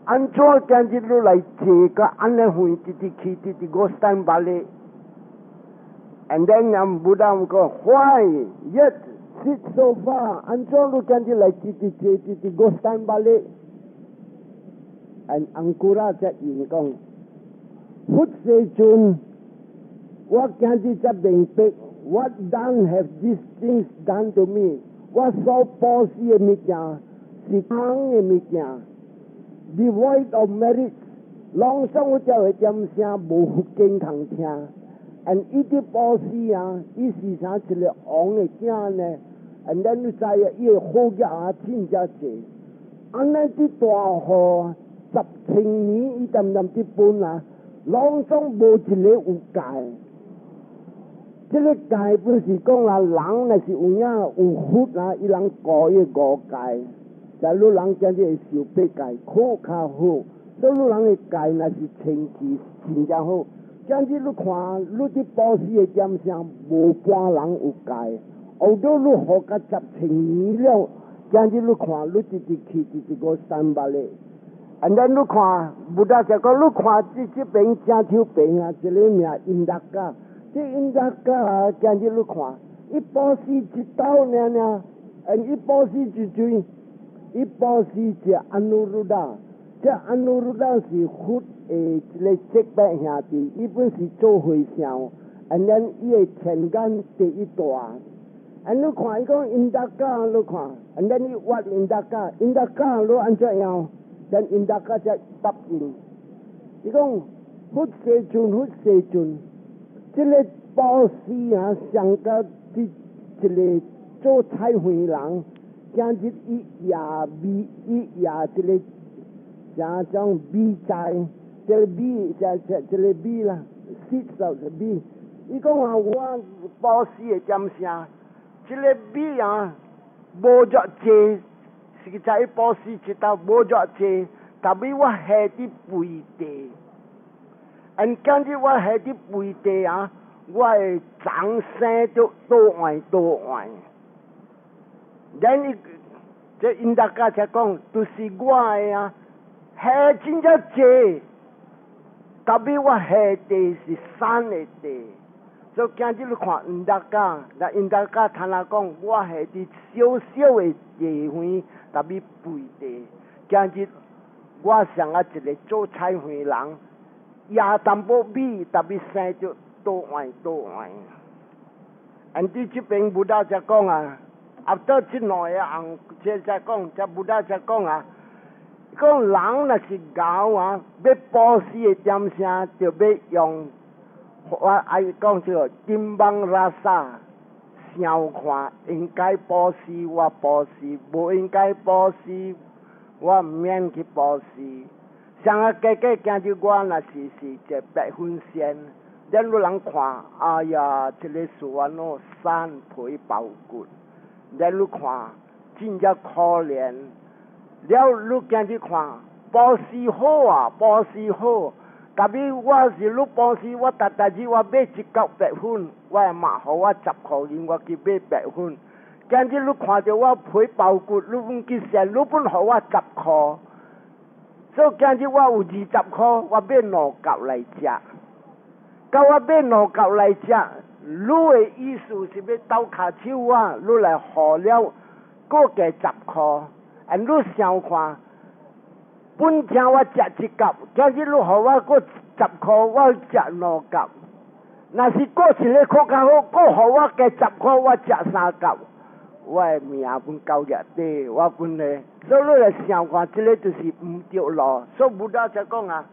安怎今日你来坐个安尼远直去直我stand balik and then Buddha go why yet sit so far 安怎你今日来直我stand balik and Angkura 则言讲佛世尊我今日则明白 what done have these things done to me 我所保持的物件是空的物件 devoid of merit 朗诵我就会点声无福经通听 and 伊啲保持啊伊是啥一个王的囝呢 and then 你知啊伊的好业啊真正济安尼啲大雨10千年伊淡啲本啊朗诵无一个有界这个界本是讲啊人若是有影有福啊伊人过伊五界假如人今日会受八界好较好所以人的界若是清气真正好今日你看你啲保持的点声无半人有界后头你学甲10千年了今日你看你直去直个三百咧and then 你看不但这个你看这边正条边啊这个名印达家这印达家啊今日你看伊保持一道呢伊保持一嘴伊保持这安努鲁达这安努鲁达是佛诶一个结拜兄弟伊本是做和尚 and then 伊的前干第一大 and 你看伊讲印达家你看 and then 伊挖印达家你安怎样dan indakaจะตับอินอีกองพุทธเสจุน这个保持啊上个这个做菜会人今日一夜这个假装比赛这个比这个比啦sit到这比伊讲啊我保持的点声这个比啊无着济是在保持一道无着济，但比我下啲背地，而今日我下啲背地啊，我的掌声都坏。然这印达家才讲，就是我的啊，下真正济，但比我下地是山的地。所以今日你看印达家，那印达家他那讲，我下啲小的地方。特别背地，今日我上一个做菜会人，也淡薄比特别生就多坏。อันที่จะเป็นบุตรจะ讲啊，อัปที่หน่อยอ่ะจะ讲，จะบุตรจะ讲啊，讲人那是搞啊，要保持的点声就要用，我爱讲叫金邦拉萨。想看应该保持我保持，不应该保持我唔免去保持。像啊，今日我那是一100分线，咱有人看，哎呀，这个树啊，喏山皮包骨，咱有看真正可怜。了，你今日看保持好啊，保持好。特别我是你保持，我日我买一角100分，我也买好我10块银，我去买100分。今日你看到我皮包骨，你本去线，你本好我10块，所以今日我有20块，我买2角来吃。到我买2角来吃，你的意思是要倒卡手啊？你来好了，过加10块，你想看？本天我吃1角，今日你予我过10块，我吃2角。若是过一个较好，过予我加10块，我吃3角。我的命本够热地，我本来，所以你来想看，这个就是唔对咯。所以不达就讲啊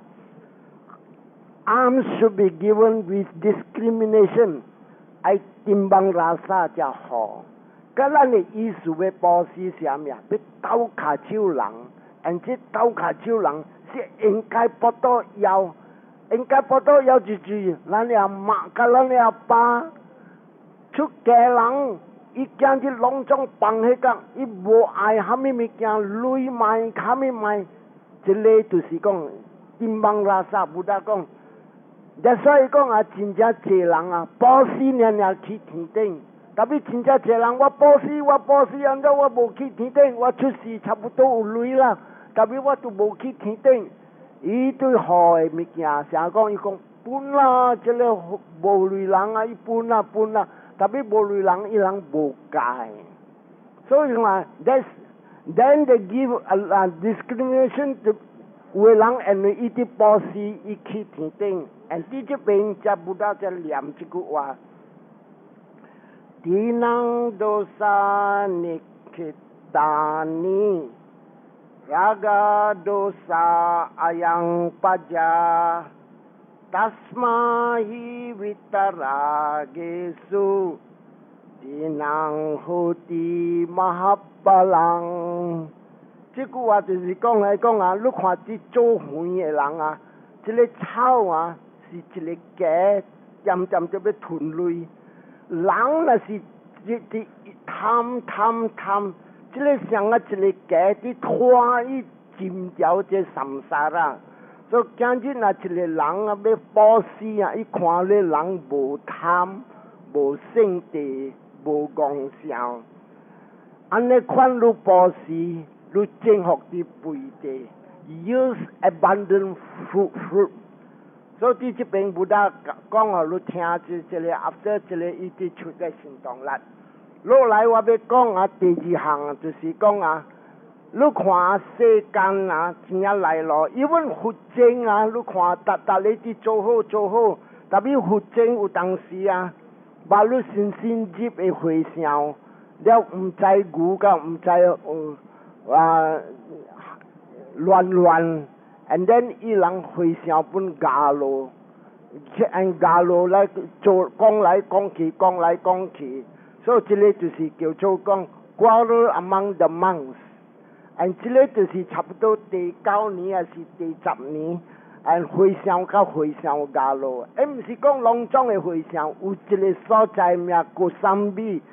，arms should be given with discrimination， 爱timbang rasa 才好。咁咱的意思要保持啥物啊？要斗卡手人。这斗卡手人是应该不到腰，就是咱的妈甲咱的爸出家人，伊今日拢总放迄个，伊无爱虾米物件，累卖虾米卖，这个就是讲金邦拉萨不达讲，所以讲啊，真正济人啊，保持年去天顶。特别真正济人，我保持，安怎我无去天顶，我出事差不多有累啦。 但是我都无去天顶，伊对好的物件，成讲伊讲本啦，这个无类人啊，伊本啦，但是无类人伊人无解，所以话 then they give a discrimination to 有的人因为伊啲保持伊去天顶，而伫这边才不到才念这句话。Tinang dosa nikitani raga dosa ayang paja tasmahi vitaragesu tinang hoti mahapalang。这句话就是讲来讲啊，你看这做园的人啊，这个草啊是一个家，渐渐就要吞累。人那是一贪，这个像啊一个家的拖伊进掉这三沙啦。所以今日那一个人啊要保持啊，伊看咧人无贪、无圣地、无功效，安尼款你保持，你正福的肥地 ，use abundant fruit。所以伫这边不大讲哦，你听这个 after 这个伊伫出个行动力。落来我要讲啊，第二项就是讲啊，你看世间啊，真正来咯，因为佛经啊，你看达你伫做好，但是佛经有当时啊，把你新入的回想，了唔知牛甲唔知乱。And then 伊人回想本假路，按假路来做讲来讲去，所以这个就是叫做讲 quarrel among the monks。and 这个就是差不多第9年还是第10年，and 回想假路，唔是讲隆重的回想，有一个所在名Gosambi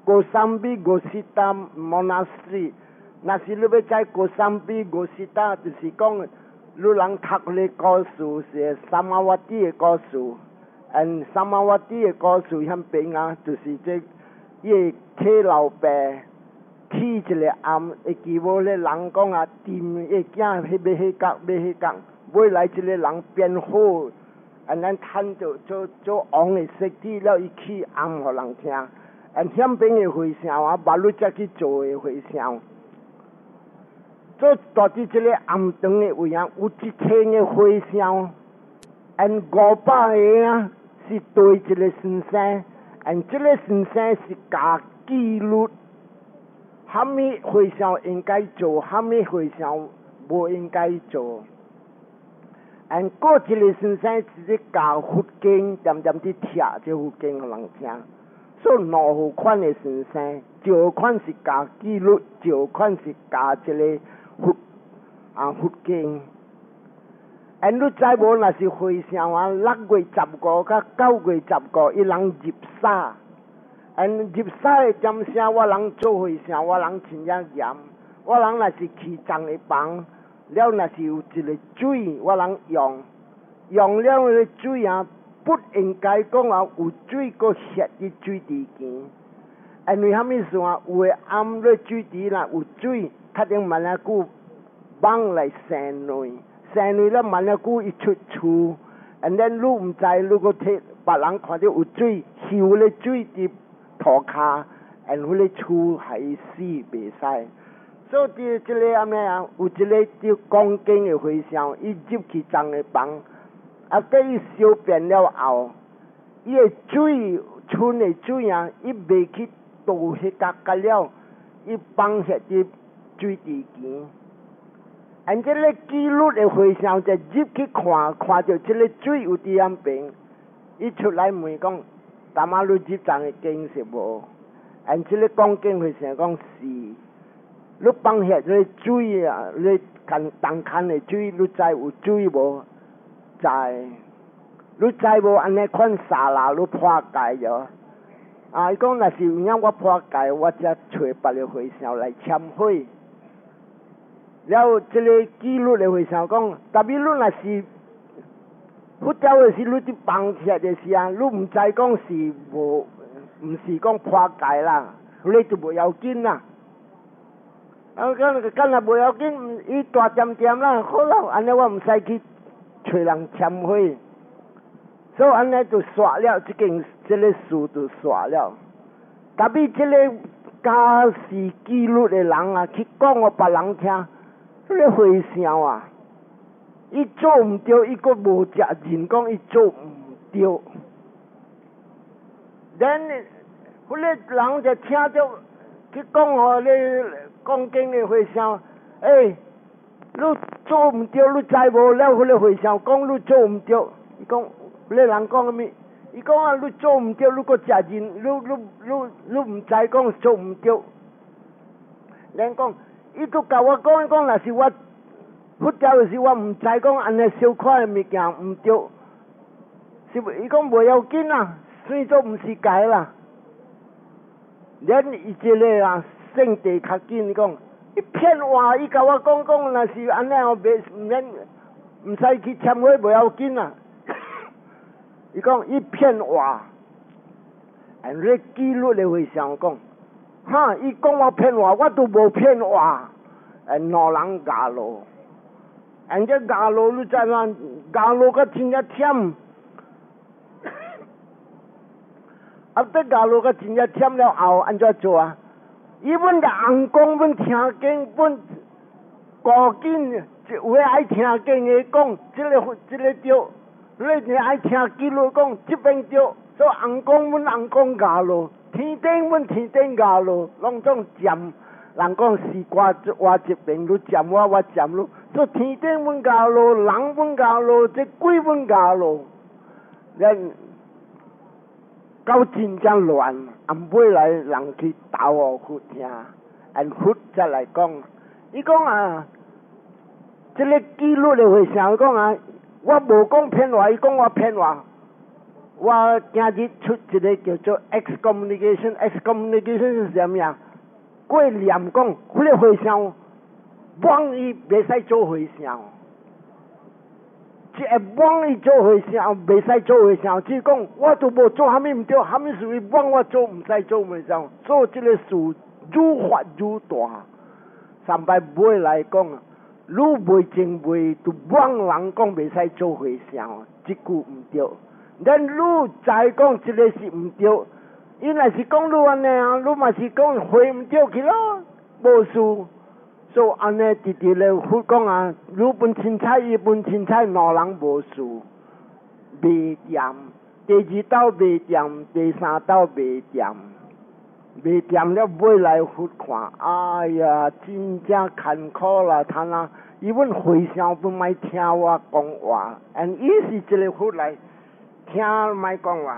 Gosita Monastery。那是你要在Gosambi Gosita，就是讲。你人读咧故事是萨玛瓦蒂的故事 ，and 萨玛瓦蒂的故事迄边啊，就是这伊替老爸起一个暗，会记无咧人讲啊，tìm个囝要迄角，未来这个人变好，and 咱趁着做王的色体了，伊起暗互人听，and 迄边的回想啊，把你才去做的回想。做到底这个暗堂的位啊，有一天的回想 ，and 500个啊是对这个先生 ，and 这个先生是加纪律，什么回想应该做，什么回想不应该做。and 过一个先生是教佛经，点点去听这佛经给人听。所以2款的先生，一款是教纪律，一款是教这个。佛经，你知无？若是回想啊，6月15甲9月15，伊人入沙，入沙的点声，我人做回想，我人真正严，我人若是去脏的房，了若是有一个水，我人用了个水啊，不应该讲啊有水个湿的水池边，因为虾米事啊？有的暗的水池啦有水。确定慢啊久放来生内了慢啊久伊出厝 ，and then 你唔知你个替别人看到有水，收咧水伫涂骹 ，and 迄个厝还死袂使。所以这个安尼啊，有一个叫讲经的回想，伊入去脏的房，啊，等伊小便了后，伊的水村的水啊，伊袂去倒迄角了，伊放下伫。水池边，按这个纪律的回想，就入去看到这个水有伫安边，伊出来问讲，大马路入站的经是无？按这个讲经回想讲是，你放下这个水啊，你看东看的水，你知有水无？知，你知无？安尼款沙拉你破解咗。啊，伊讲若是有影我破解，我才找别个回想来忏悔。了，这个纪律的回想讲，特别你若是佛教的是你伫放下的是啊，你唔知讲是无，唔是讲破解啦，你就无要紧啦。 今日袂要紧，伊大点点啦，好啦，安尼我唔使去找人签会，所以安尼就煞了，这个事就煞了。特别这个家事纪律的人啊，去讲我别人听，这个回声啊，伊做唔对，伊个无责任讲伊做唔对，然后那人就听着去讲哦，你讲经的回声，你做唔对，你知无了？迄个回声讲你做唔对，伊讲那人讲咩？伊讲啊，你做唔对，你个责任，你唔知讲做唔对。人讲，伊都甲我讲，若是我佛教的是我唔知讲安尼小块的物件唔对，是伊讲袂要紧啊，算做唔是改啦。人伊这个啊，性地较紧，讲伊骗话，伊甲我讲若是安尼哦，唔使去签会袂要紧啊。伊讲伊骗话，安尼纪律的会上讲，哈，伊讲我骗话，我都无骗话，老人假咯，这假咯，你知嘛？假咯个真正忝，这假咯个真正忝了后，安怎做啊？伊阮个翁公阮听经，阮赶紧有诶爱听经的讲，这个对。你爱听记录讲，这边对，所以翁公阮翁公假咯，天顶阮天顶假咯，拢总占。人讲是我这边，你占我占你，所以天顶阮假咯，人阮假咯，这鬼阮假咯。人到真正乱，暗尾来人去斗我去听，佛再来讲，伊讲啊，这个记录的会啥讲啊？我无讲骗话，伊讲我骗话。我今日出一个叫做 excommunication，excommunication 是什么呀？过念讲，迄个回声，帮伊袂使做回声。即个帮伊做回声，袂使做回声。只讲我都无做，虾米唔对，虾米属于帮我做，唔使做回声。做这个事愈发愈大，三摆尾来讲。愈袂正袂，就往人讲袂使做回声，即句唔对。咱愈知讲即个是唔对，伊若是讲愈安尼啊，愈嘛是讲回唔对去咯，无事。所以安尼直直咧佛讲啊，愈分凊彩，伊分凊彩，老人无事，袂掂。第二道袂掂，第三道袂掂。袂掂了，尾来佛看，哎呀，真正坎坷啦！他那伊阮回声不卖听我讲话，伊是一个佛来听卖讲话。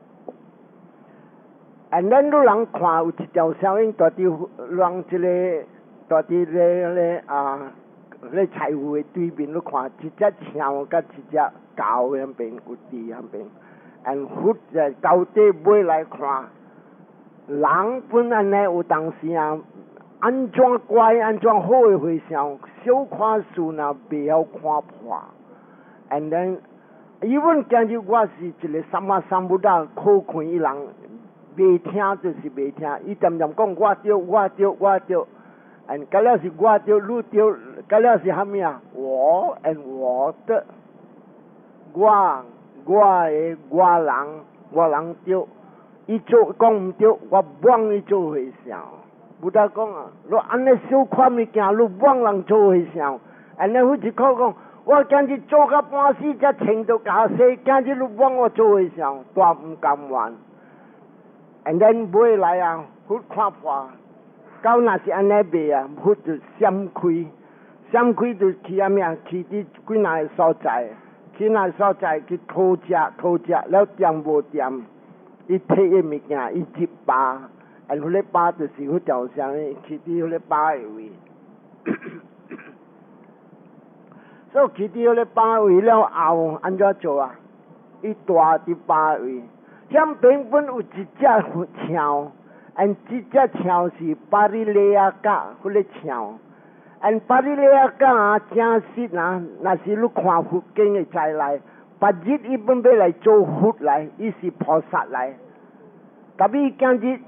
咱女人看有一条声音，大伫人一个大伫咧咧财富的对面，你看一只枪甲一只狗那边有伫那边，佛在到底尾来看。人本安尼有当时啊，安怎乖安怎好的回声，小看事若袂晓看破。And then， 伊阮今日我是一个三不大可看伊人，袂听就是袂听，伊点点讲我对，我对，我对。甲了是我对，你对，甲了是虾米啊？我的，我人对。伊做讲唔对，我帮伊做回声。不得讲啊，你安尼小看物件，你帮人做回声。安尼好似靠讲，我今日做到半死才穿到假死，今日你帮我做回声，大唔甘愿。And then 尾来啊，佛看破，到若是安尼卖啊，佛就闪开就去阿咩？去伫几哪个所在？去哪所在去讨食，了掂无掂？伊摕迄物件，伊一巴，迄个巴就是迄条声，去伫迄个巴的位。所以去伫迄个巴位了后，安怎做啊？伊住伫巴位，向边本有一只鸟，这只鸟是巴里利亚甲迄个鸟，巴里利亚甲啊，正式啊，若是你看佛经的在内。白日伊本要来做佛来，伊是菩萨来。特别今日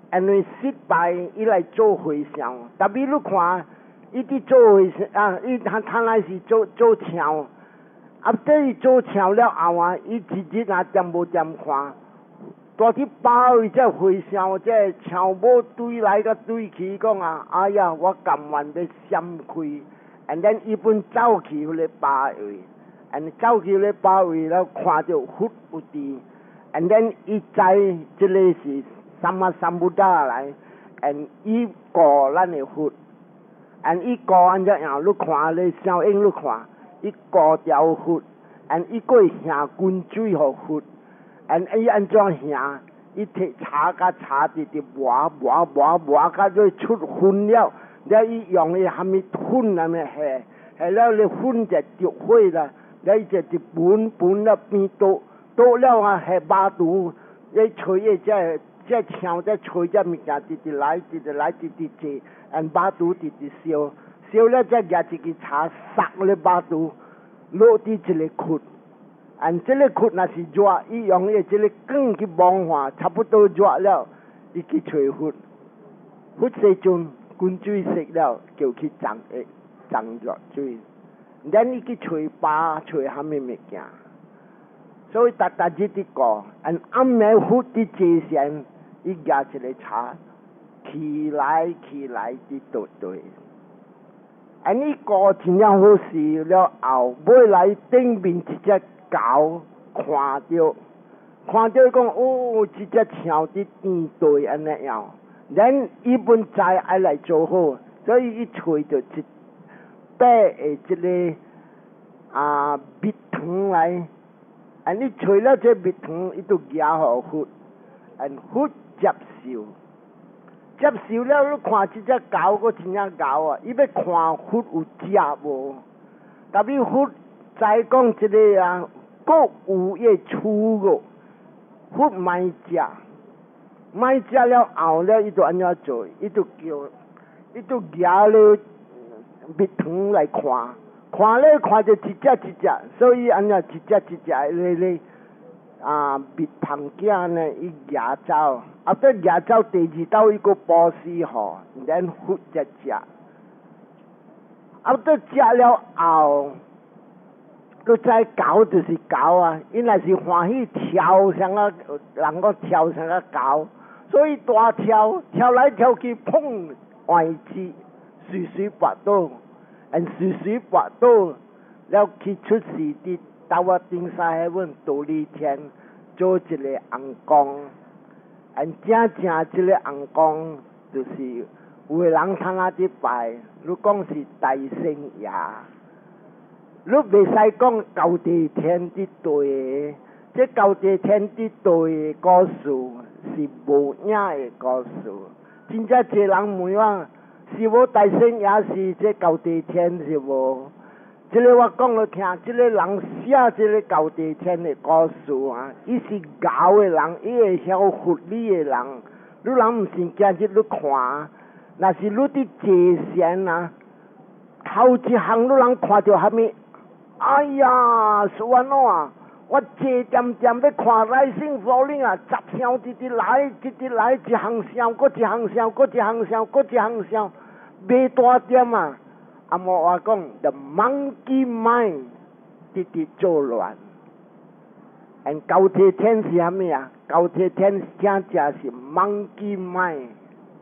因为失败伊来做回想，特别你看，伊伫做回想伊他来是做桥，这伊做桥了后啊，伊直日啊点无点看，大体包伊这回想，这桥无对来个对去，讲啊，哎呀，我甘愿要闪开，and then 伊本走去迄个包位，and 走去迄个包位了，看到佛有伫 ，and then 伊知这个是。萨玛萨布达来 ，and 伊过咱的佛 ，and 伊过安怎样？你看咧，小英你看，伊过条佛 ，and 伊过行滚水互佛 ，and 伊安怎行？伊摕叉甲叉直磨，甲做出粉了，了伊用伊虾米粉安尼下了咧粉就着火啦，了伊就本了变倒了啊，下巴肚，伊吹伊这枪在吹这物件，直来，坐，按巴肚直烧了再夹一支叉，杀咧巴肚，落伫一个窟，按这个窟若是热，伊用伊这个光去望下，差不多热了，伊去吹佛时阵，滚水熄了，叫去涨热水，然后伊去吹巴，吹虾米物件，所以日伫过，按暗暝佛伫街上。伊夹一个叉，起来伫对，你过真正好事了后，尾来顶面一只狗看到讲哦，一只鸟伫垫对安尼样，然伊本知爱来做好，所以伊吹着一白的这个蜜糖来，你吹了这蜜糖，伊就夹互佛，佛。接受了，你看这只狗，个真正狗啊！伊要看佛有食无？特别佛在讲这个啊，各有业出个，佛卖食了后了，伊就安怎做？伊就夹了蜜糖来看了看着一只，所以安怎一只咧。蜜糖囝呢，伊夹走，再夹走第二道伊个波斯吼，然后佛食，再食了后，佮知狗就是狗啊，伊若是欢喜跳上啊，人讲跳上啊狗，所以大跳来跳去，砰，歪子，随拔倒，随拔倒，了去出事伫。到我顶山迄阮独立天做一个红光，正这个红光就是有个人通啊伫拜，你讲是大圣爷，你袂使讲高地天伫对的，这高地天伫对的故事是无影的故事，真正一人问我，是无大圣爷是这高地天是无？这个我讲了听，这个人写这个高地天的故事啊，伊是牛的人，伊会晓佛理的人。你人唔信，今日你看，若是你伫坐禅啊，头一项你人看到虾米？哎呀，是安怎啊？我坐点要看来生佛灵啊，十声直来，一项声，搁一项声，搁一项声，搁一项声，袂大点啊！阿莫话讲 ，the monkey mind 直作乱。高铁天是虾米啊？高铁天正是 monkey mind。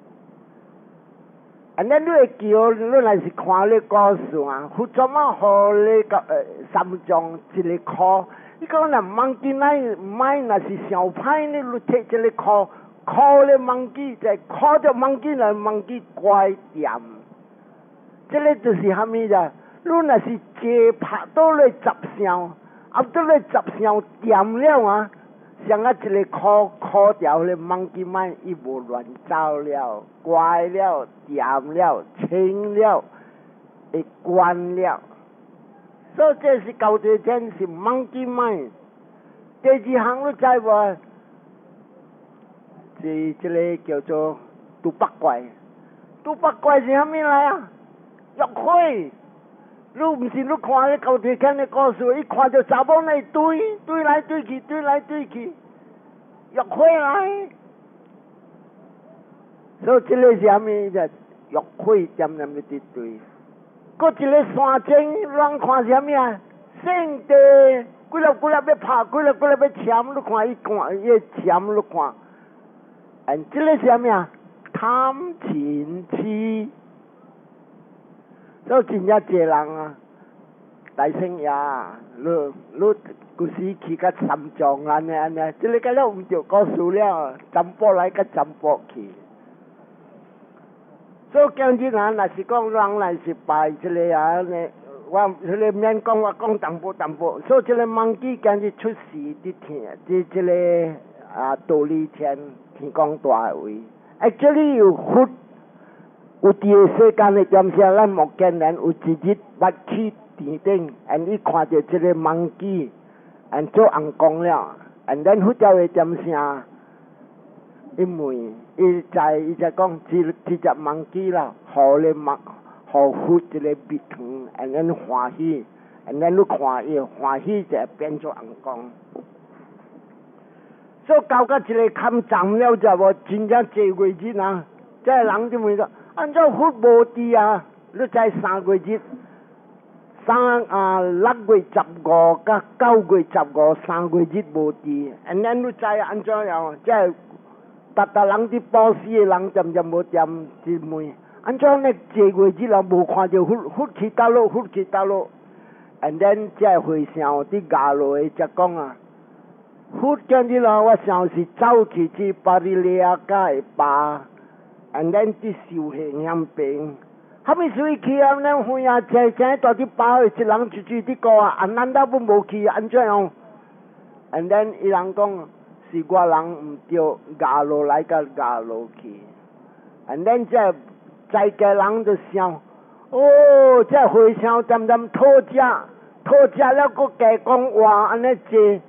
你会叫你若是看咧故事啊，佛怎么好咧个三藏一个课？你讲那 monkey mind 若是上歹咧，你摕一个课咧 monkey， 再课着 monkey 来 monkey 怪点。这个就是虾米啦？你若是坐拍倒咧十声，倒咧十声点了啊，像一个考掉咧monkey mind，伊无乱走了，乖了，点了，清了，会关了。所以这是高地天是monkey mind。第二项你知无？是这个叫做猪八怪。猪八怪是虾米来啊？约会，你唔是你看咧高地天的故事，伊看到查某来对来对去，约会来。 所以这个什么就玉灰点那么一堆。搁一个山顶，人看什么啊？圣地，几粒要拍，几粒要签，你看伊看伊签，你看。这个什么啊？贪钱痴。所以真正济人啊，大圣爷，你古时去甲三藏安尼，这个甲了唔着告诉了，占卜来甲占卜去。所以今日人若是讲人来是拜这个啊呢，我这个免讲，我讲淡薄。所以这个蒙基今日出世的天，这个道理天公大位。Actually 有第二世间的点些咱目见人有一日捌去田顶，伊看到这个蒙基，做红光了，咱呼叫的点声，因为伊在讲这只蒙基啦，互呼这个笔糖，咱欢喜，咱你看伊欢喜就变做红光。所以到个一个坎站了就无真正济月日啊，这人就问说，按照佛无地啊，你在3月日，6月15甲9月15，3月日无地，咱你在按照样，即达人啲保死的人渐无点去问，按照呢济月日啊无看到佛去倒落，咱即回想啲牙落的则讲啊。佛今日啦，我想是走去去巴黎利亚街吧，咱去受刑养病。后面所以去啊，咱会啊，正到啲巴一人住啲个啊，咱都不无去，安怎样？咱伊人讲是我人唔对，牙落来甲牙落去。咱在家人就想，哦，这回想渐讨价了，个加讲话安尼济。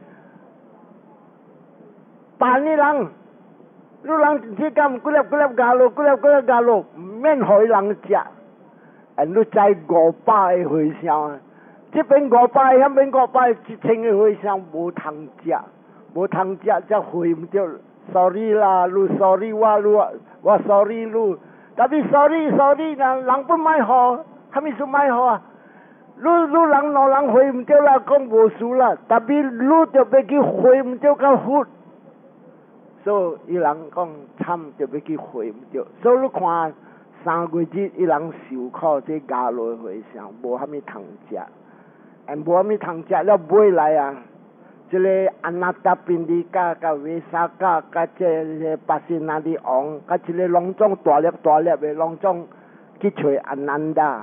办的人，你人只敢几粒加落，唔免互人食。你在500个回乡，这边500，那边500，1000个回乡无通食，则回唔着。sorry 啦，你 sorry 我 sorry 你，但是 sorry 人不买好，还没说买好啊。你人老人回唔着啦，讲无事啦，但是你就要去回唔着个佛。所以伊人讲惨就要去回唔着，所以你看3月日伊人受苦，这牙落回上无虾米通食，无虾米通食了买来啊，这个安那达宾利加甲维萨加甲这巴西那里昂，甲这个隆中大粒的隆中去找安南达，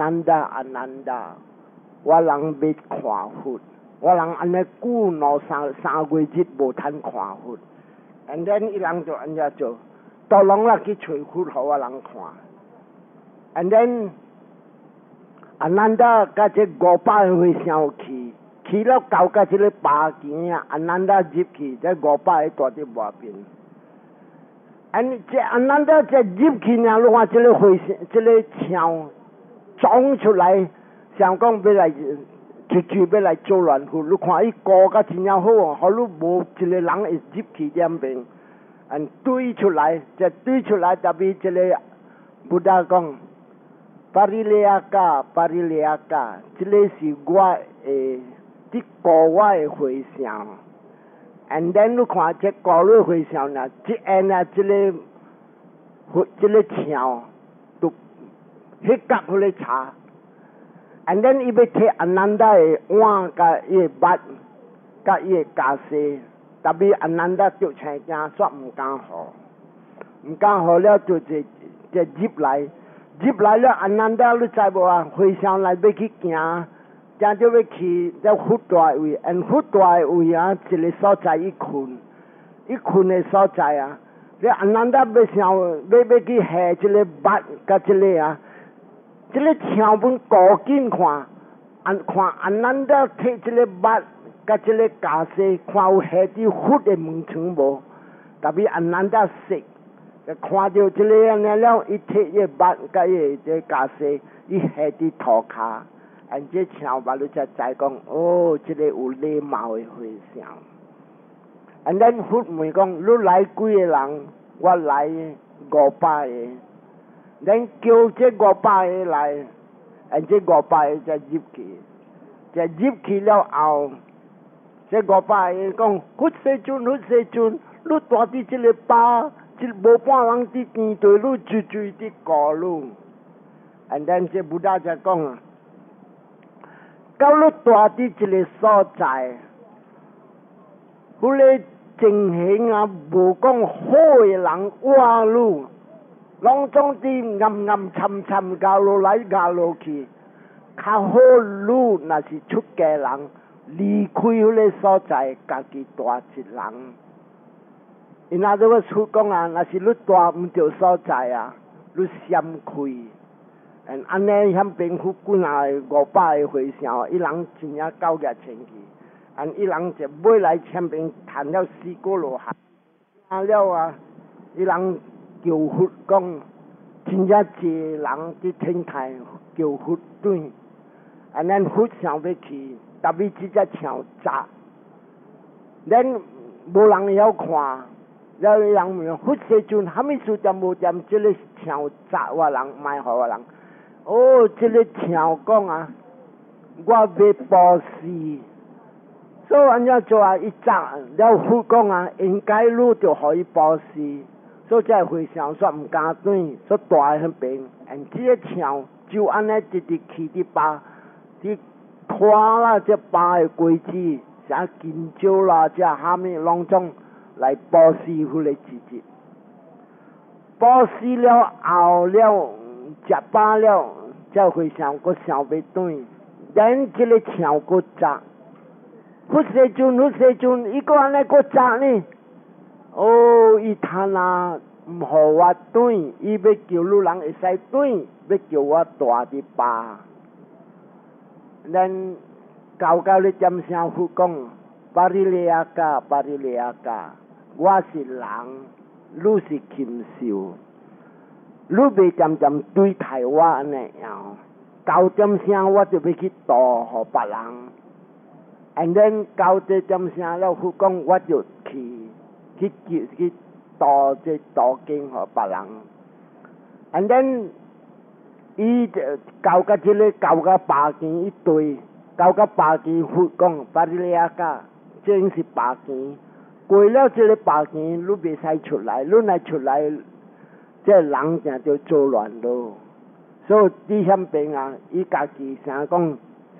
我人要看佛，我人安尼久闹3月日无通看佛。then 伊人就安尼做，到拢啦去找佛互我人看。then 咱达甲这500回上去了到甲这个巴间啊，咱达入去，这500大伫外边。咱达这入去呢，你看这个回这个墙长出来，想讲要来。就要来做乱户，你看伊高甲真正好哦，好你无一个人会入去点边，堆出来，特别这个不达讲，巴里利亚加，这个是我的，啲高我的回想，and then 你看这高的回想呢，这个墙都迄角互你查。and then 伊要摕安南达的碗甲伊的麦甲伊的咖啡，特别安南达就青惊煞唔敢好了就入来了安南达你知无啊？回乡来要去行就要去这佛大位，佛大位啊，一个所在伊困的所在啊，你安南达要去下这个麦甲这个啊。这个墙本高紧看安南达摕这个麦甲这个咖啡，看有下伫佛的门窗无？特别安南达食，看到这个安尼了，伊摕这麦甲伊这咖啡，伊下伫涂骹，这墙把你才知讲，哦，这个有礼貌的回想。咱佛问讲，你来几个人？我来 500个，咱叫这500个来，这500个才入去，才入去了后，这500个讲，佛世尊，你带伫这个巴，这无半人伫面对你，追伫告你。And then 这布达就讲啊，到你带伫这个所在，迄个情形啊，无讲好的人话你，拢总伫暗沉沉教落来教落去，较好你若是出家人，离开迄个所在，家己带一人。因那都出讲啊，若是你带毋着所在啊，你闪开。安尼遐边附近啊500个和尚，一人真正9个千去，一人就买来前边谈了4个罗汉，了啊，一人求佛讲，真正济人伫天台求佛对，咱佛想要去，特别即只唱杂，咱无人晓看，了人问佛世尊，虾米事点无点即个唱杂话人卖互我人？哦，这个听讲啊，我要布施，所以安怎做啊？一扎了佛讲啊，应该你就互伊布施，所以这和尚煞毋敢转，所大迄边，这个听就安尼直直去伫巴，伫拖啦这巴的规矩，啥金蕉啦，这虾米拢总来布施迄个自己，布施了后了。食饱了，才会想个想要转，等这个唱个杂。佛世尊，伊个安尼个杂呢？哦，伊贪啊，毋互我转，伊要叫路人会使转，要叫我大伫巴。咱高咧点声佛讲，巴利利亚加，我是人，你是禽兽。你袂点点对待我安尼样，到点声我就要去度互别人，and then 到这点声了，佛讲我就去度这道经互别人，and then 伊就交甲这个交甲巴件一堆，交甲巴件佛讲巴利亚加，真是巴件，过了这个巴件你袂使出来，你若出来。这人正就做乱咯，所以伫遐边啊，伊家己常讲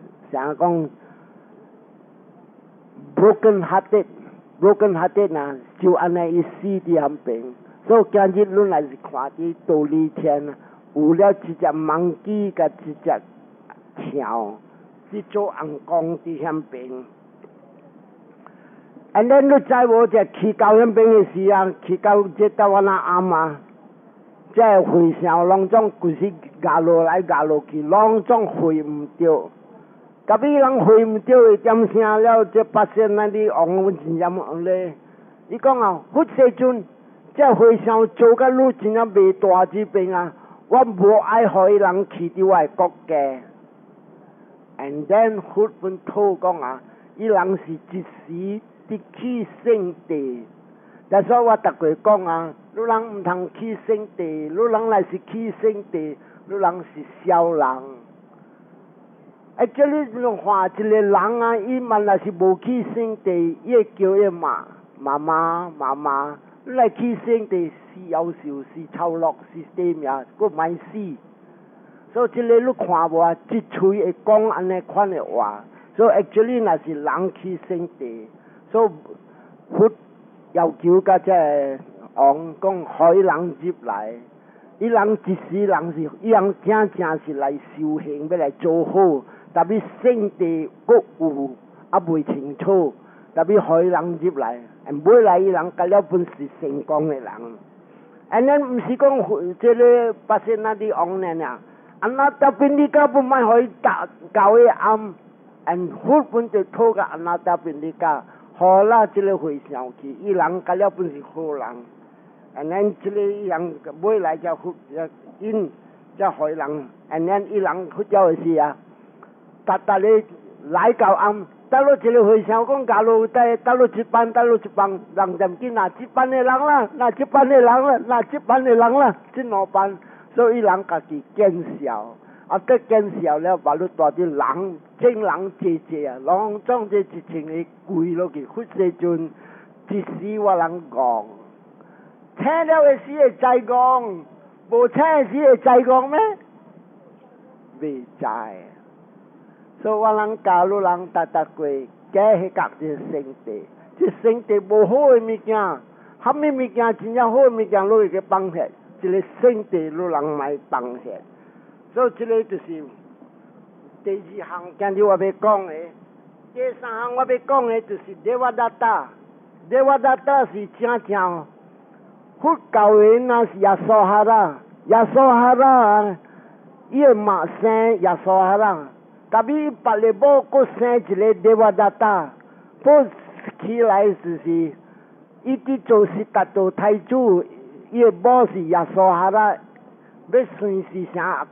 broken hearted 啊，就安尼伊死伫遐边。所以今日恁若是看伫道理天，有了一只盲鸡甲一只鸟，去做红光伫遐边。and then 你知无？这去到遐边的时啊，去到这台湾暗啊。这和尚拢总就是压落来压落去，拢总会唔着。甲比人会唔着的点声了，这八仙那里王阮真正王咧。伊讲啊，佛世尊，这和尚做甲你真正袂大之病啊！我无爱互伊人去伫我的国家。and then 佛本土讲啊，伊人是一时伫去圣地。但所以我逐个讲啊，你人毋通去圣地，你人若是去圣地，你人是小人。这里看一个人啊，伊万若是无去圣地，伊会叫伊妈妈，你来去圣地是夭寿，是臭落，是地命，佫歹死。所以这个你看无啊，一喙会讲安尼款的话。所以 actually 若是人去圣地，所以佛。要求甲这王讲，互伊人入来，伊人一时人是，伊人正是来修行，要来做好，特别圣地国有未清楚，特别互伊人入来，买来伊人甲了本是成功的人，咱毋是讲这个八仙那里王呢呀，那特别你甲不卖互伊教伊暗，佛本就讨甲那特别你甲。好啦，这个和尚去，伊人甲了本是好人，咱这个人买来才因才互伊人，咱伊人去叫的是啊，逐日来到暗， 搭落一个会场讲，假如搭落一班，人就唔见哪一班的人啦，哪一班的人啦，哪一班的人啦，真两班，所以人家己减少，得减少了，把你大啲人，真人济啊，拢总这一情会跪落去，忽时阵，一时我人讲，请了的时会再讲，无请的时会再讲咩？未知。所以我人教路人搭过，假去隔这圣地，这圣地无好的物件，虾米物件真正好的物件，落去放下，这个圣地路人买放下。所以这个就是第二项，今日我要讲的。第三项我要讲的就是德瓦达达，德瓦达达是正佛教的那是亚索哈拉，亚索哈拉，伊个马生亚索哈拉。tapi paling boko sen jile dewa data pos kilai sisi iti josi tato taiju ye bosi ya sohara besun si sa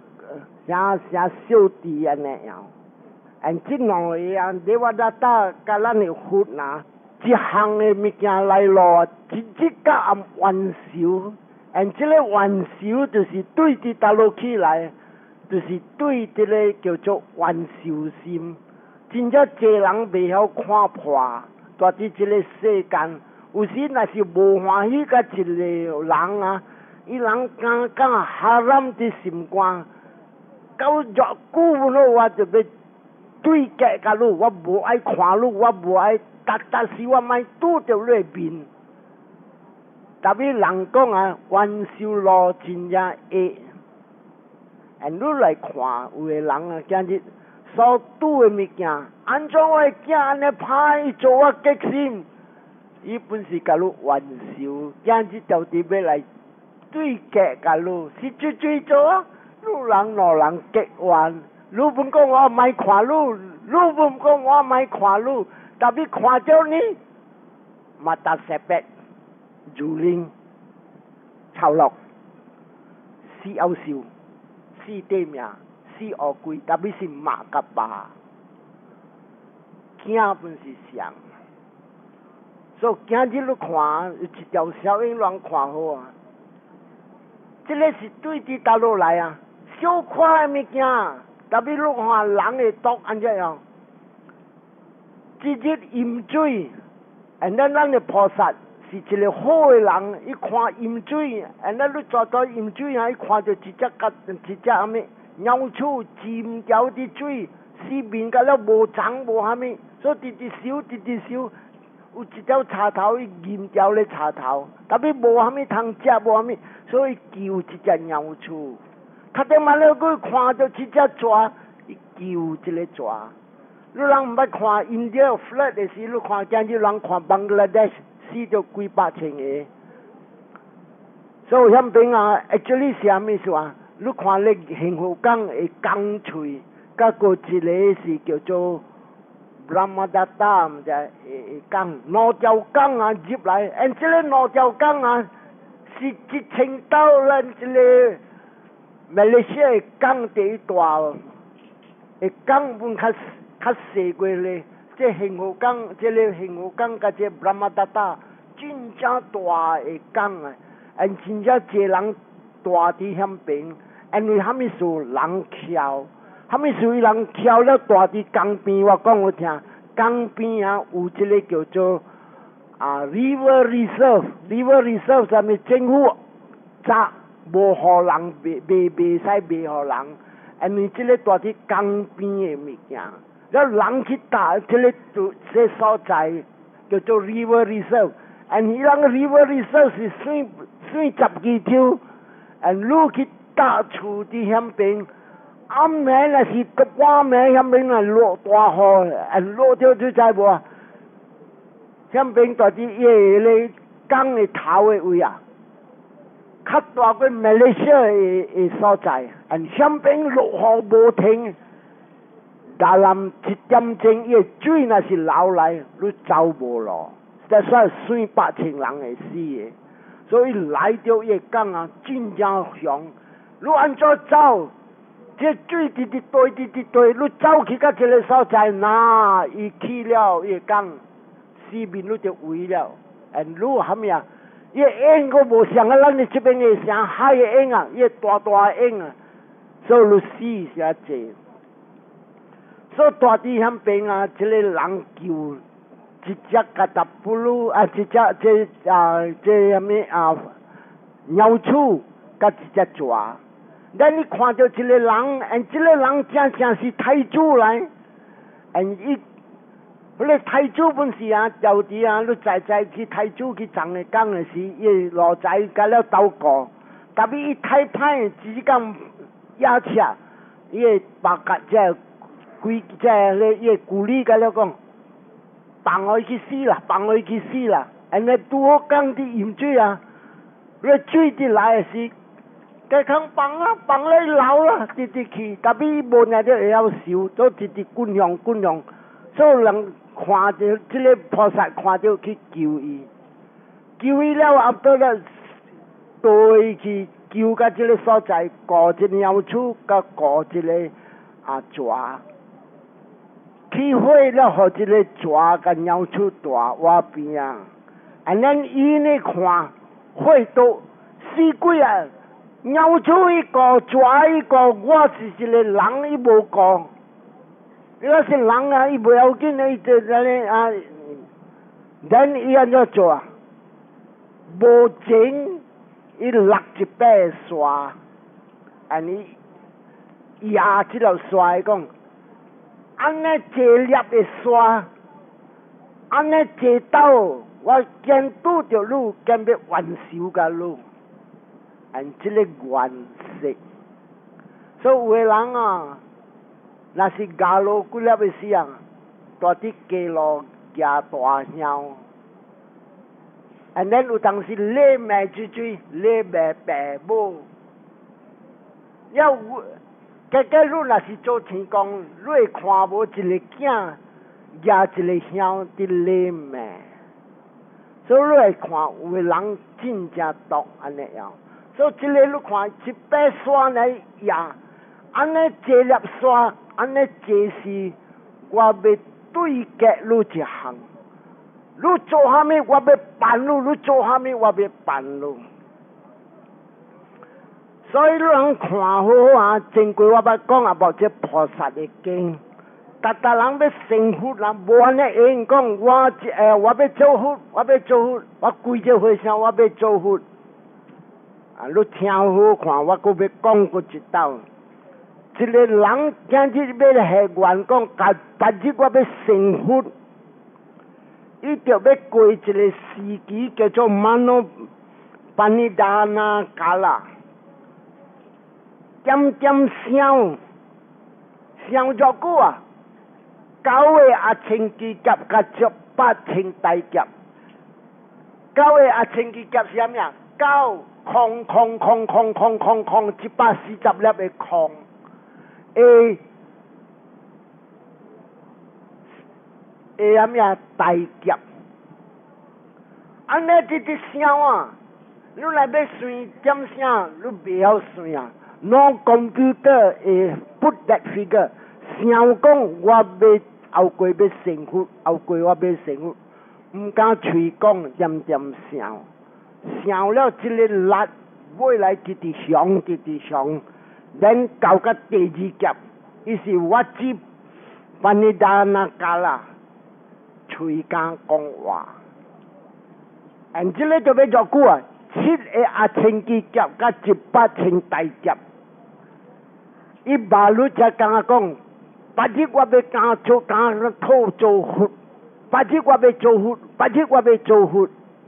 siu ti ane yang and jinong yang dewa data kala ni hut na ji hang e mi kya lai lo ji ka am wan siu and jile wan siu就是对的大陆起来就是对这个叫做冤仇心，真正济人未晓看破，在这个世间，有时若是无欢喜甲一个人啊，伊人讲哈ram的心肝，到若久了我就要对决甲你，我无爱看你，我无爱，但是我莫拄着你面。特别人讲啊，冤仇路真正会。and 你来看，有个人啊，今日所拄的物件，安怎我的囝安尼歹做我激心？伊本是甲你冤仇，今日到底要来对决甲你，是最做，你人两人结冤，你本讲我莫看你，你本讲我莫看你，特别看着你，嘛达石白，如林，臭落，死拗笑。四对命，四乌龟，特别是马甲爸，囝本是像，所以今日你看，有一条小影乱看好啊，这个是对地大陆来啊，小看的物件，特别你看人的毒安怎样，直接饮水，咱的菩萨。是一个好的人，伊看饮水，你抓到饮水啊，伊看到一只阿咩鸟鼠尖条的水，四面甲了无长无虾米，所以直烧，有一条插头伊尖条咧插头，特别无虾米通食，无虾米，所以救一只鸟鼠。他顶晚了佢看到一只蛇，伊救一个蛇。你人毋捌看 India flood 的时，你看今日人看 Bangladesh。死咗几百千个，所以香槟啊 ，actually 是啥物事啊？你看你幸福港的港脆，甲个一个是叫做 Brahmadata 唔知诶港，两条港啊入来，这个两条港啊是一千到咱这个马来西亚港第一大，诶港本较细过咧。这幸福港，这个幸福港甲这 Brahmadata 真正大的港啊，真正济人大伫遐边，因为虾米事人巧，虾米事人巧了大伫江边，我讲我听，江边啊有一个叫做River Reserve 上面政府砸无互人袂使卖互人，因为这个大伫江边的物件。然后人去打这个这所在叫做 River Reserve， 伊人 River Reserve 是算10几条，你去打厝伫遐边，暗暝若是个半暝遐边啊落大雨，落着你知无？遐边大啲夜咧江的头的位啊，较大过马来西亚的所在，遐边落雨无停。加南一点钟，伊水若是流来，你走无路，这算算百千人会死的。所以来到伊港啊，真正凶。你安怎走？ 这水直对，你走去到这个所在，那伊去了，伊讲四面你就围了，你什么啊？伊烟我无像啊，咱的这边的像海的烟啊，伊大烟啊，所以你死下济。所以大地上边啊，这个人救一只甲达布鲁啊，一只这什么啊鸟鼠，甲一只蛇。咱你看到这个人，这个人正是太子来，伊。迄个太子本是啊，有啲啊，你在去太子去撞的讲的是，伊落在甲了祷告，特别伊太歹只讲压车，伊会把甲这规这个伊鼓励甲了讲，放我去死啦，放我去死啦，尼拄好讲啲盐水啊，你水啲来的是，该肯放啊，放你流啦，直去，特别伊无那就会晓受，都直滚向，所以人。看到这个菩萨，看到去救伊了后，到了对去救到这个所在，过一鸟鼠，甲过一个蛇，去火了，互这个蛇甲鸟鼠大瓦边啊！咱伊呢看火都死鬼啊！鸟鼠一个，蛇一个，我是一个人，伊无个。你要是人啊，伊不要紧，伊就在那啊，咱伊安怎做啊？无情，伊落一把沙，尼压这条沙讲，安尼坐粒的沙，安尼坐到我见拄着你，见要还手甲你，这个原色，所以有的人啊。那是加路几粒的时啊，大啲街路行大乡，咱有当时礼卖水，礼卖白母，要个你若是做天公，你会看无一个囝夹一个乡伫礼卖，所以你会看有的人真正毒安尼样，所以这个你看一把山来压，安尼坐粒山。安尼就是我要对决你一项，你做啥物我要办你做啥物我要办你。所以你人看好啊，真过我捌讲啊，无这菩萨的经，人要成佛啦，无安尼会讲我要做佛，我规只和尚我要做佛。你听好看，我搁要讲过一道。一个人今日要下愿讲，白日我要成佛，伊就要过一个时期叫做曼诺班尼达那加拉，点想咗久啊，9个千几劫甲18千大劫，9个千几劫是啥物啊？9空140粒的空。啥物啊？大劫，安尼直想啊！你来要算点啥？你袂晓算啊 ！No computer 会 put that figure。想讲我要后过要成佛，后过我要成佛，唔敢嘴讲，点想了这个力，未来直上。咱到个第2劫，伊是我只把你打那家啦，嘴讲讲话，这个就要做久啊，7个千几劫甲18千大劫，伊马路才讲，白日我要讲吐做佛，白日我要做佛，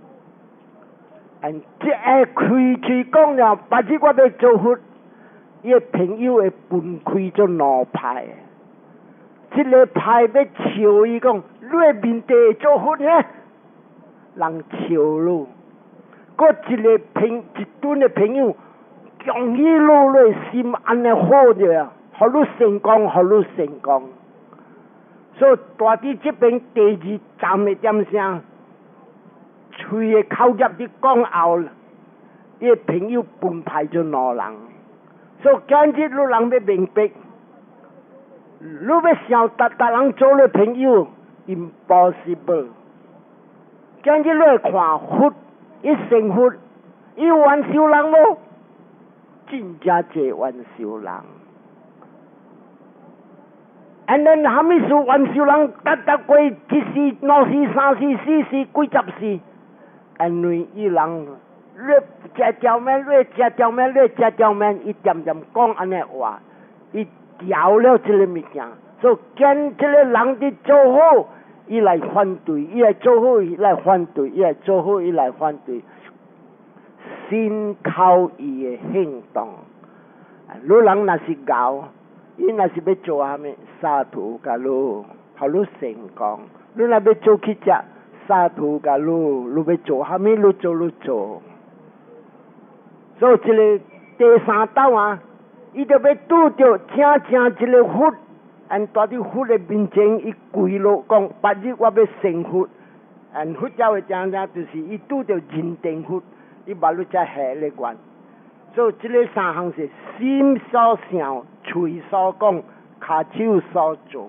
这开嘴讲了，白日我要做佛。伊朋友会分开做2派，一个派要笑伊讲，你面地做佛呢？人笑你，搁一顿的朋友，强起你心安尼好着，互你成功，所以大伫这边第2站的点声，嘴的口业伫讲后，伊朋友分派做2人。 所以今日你人要明白，你要想达人做你朋友 ，impossible。今日你看佛，伊成佛，伊玩笑人无？真正济玩笑人。And then 哈密是玩笑人，达过一时、两时、三时、四时、几十时，因为伊人。你食条面，你食条面，你食条面，伊点点讲安尼话，伊调了这个物件，所以见这个人伫做好，伊来反对，伊来做好，伊来反对，伊来做好，伊来反对，先靠伊的行动。你人若是搞，伊若是要做啥物，沙土甲你，互你成功。你若要做去食，沙土甲你要做啥物，你做。所以这个第三道啊，伊就要拄着正这个佛，按大啲佛的面前，伊跪落讲：白日我要成佛。按佛教的讲就是伊拄着人定佛，伊把你才下咧关。所以这个三项是心所想、嘴所讲、骹手所做。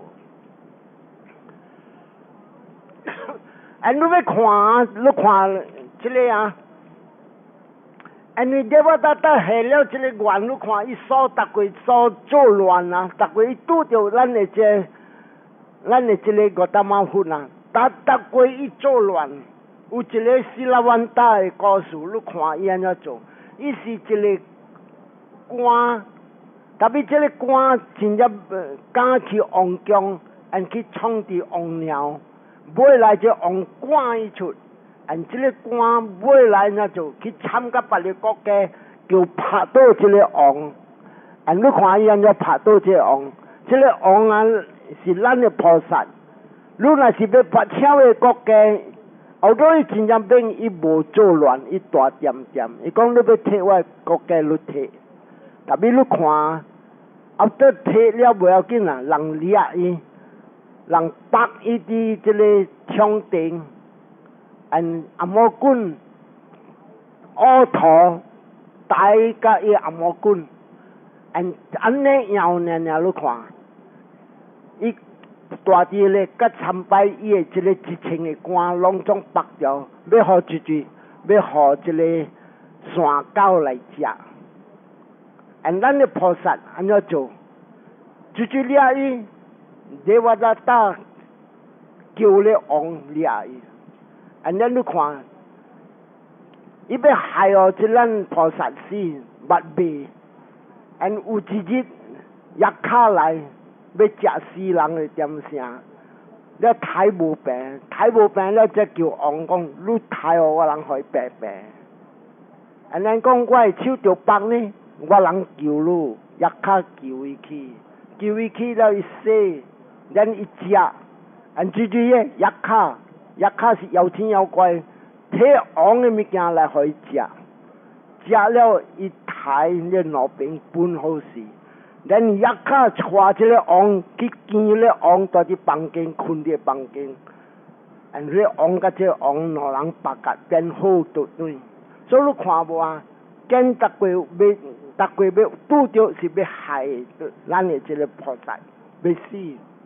按你要看，你看这个啊。因为这我下了这个愿，你看伊所逐个所做乱啊，逐个伊拄着咱的这个达玛佛啊，逐个伊做乱。有一个斯拉万达的故事，你看伊安怎做？伊是一个官，特别这个官真正敢去王宫，去创治王庙，买来这王赶伊出。这个官买来那就去参加别个国家，叫拍倒这个王。你看伊安怎拍倒这个王？这个王啊是咱的菩萨。你若是要拍超的国家，后头伊真正变伊无做乱，伊大点。伊讲你要摕我的国家，你摕。特别你看，后头摕了不要紧啊，人掠伊，人绑伊伫这个枪顶。阿摩棍、乌头、大甲伊阿摩棍，安尼摇呢？你看，伊大地咧，甲参拜伊的这个1,000个官，拢总绑掉，要互这个山狗来食。咱的菩萨安怎做？掠伊，你我打叫咧王掠伊。你看，伊要害这咱菩萨死，捌背。有一日夜卡来，要食死人的点声，了抬无病了，才叫王讲，你抬我人互伊病。咱讲我的手着绑呢，我人救你，夜卡救伊去了伊死，咱伊食，夜卡是妖精妖怪，摕王的物件来互伊食了伊抬咧路边本好事。咱夜卡带这个王去见咧王，在伫房间困伫房间，这王甲这王两人白甲变好对对。所以你看无啊？见逐个要拄着是要害咱的这个菩萨，要死。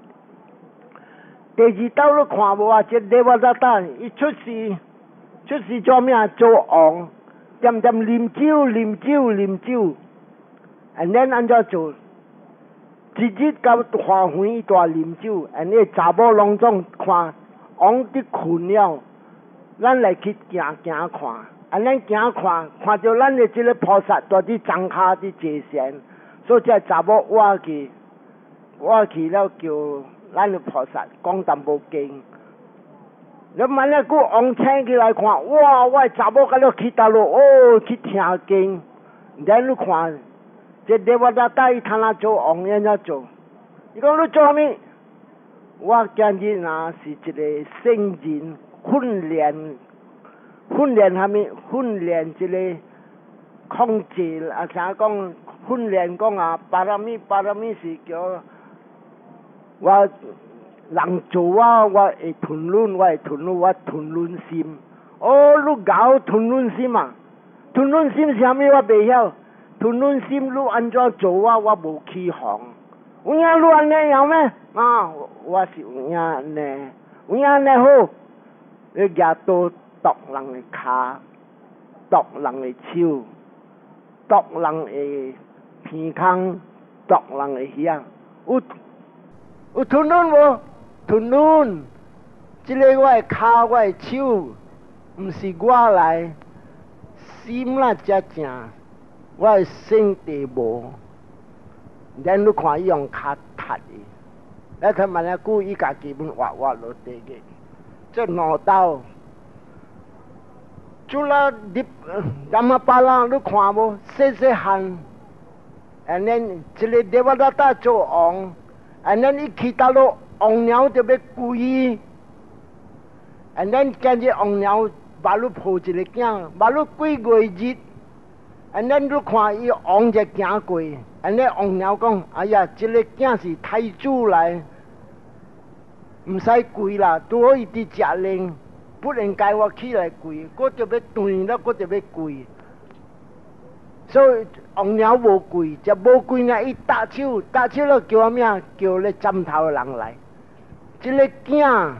第二道你看无啊？这地瓦达达伊出世做咩啊？做王，点啉酒，咱安怎做？一日到花园伊大啉酒，那查某拢总看王伫困了，咱来去行看，咱行看着咱的这个菩萨在伫张骹伫坐禅，所以这查某挖去了叫。咱的菩萨讲淡薄经，你万一个王请起来看，哇！我查某甲了去倒落，去听经。然你看，这地瓦达达伊通哪做王安怎做？伊讲你做啥物？我今日若是一个圣人训练啥物？训练这个控制啥讲？训练讲啊，巴拉米是叫。我人做我会吞论，我吞论心。你搞吞论心啊？吞论心是啥物？我袂晓。 ทุนซิมลูอันจอโจว่าบุคีของอุญญาลูอันเนี่ยยังไหมว่าสิอุญญาเนี่ยโหเรียกตัวตกหลังในขาตกหลังในชิวตกหลังไอ้พีคังตกหลังไอ้เฮียอุทุนบ่ทุนจิเลว่าขาว่าชิว唔是我来心啦只正我身体无然你看伊用脚踢伊แล้วทำไมนะกูอีกากีมันว่าโลเตเกจะหนอเต้าจุลดิบดำมาปาลังลูกขวาบ่เซหันอันนั้นจิเลเดวดาตาโจองอันนั้นอีขีตาโลองเหนียวจะไปกุยอันนั้นแกจะองเหนียวบาลูโพจิเลกี้บาลูกุยกุยจิตอันนั้นลูกขวาอีองจะแกงกุยอันนี้องเหนียว講哎呀這個囝是太子來唔使跪啦都可以啲食令不能介我起來跪我就要斷啦我就要跪所以องเหนียว無跪就無跪呢伊打手了叫我咩叫你針頭的人來這個囝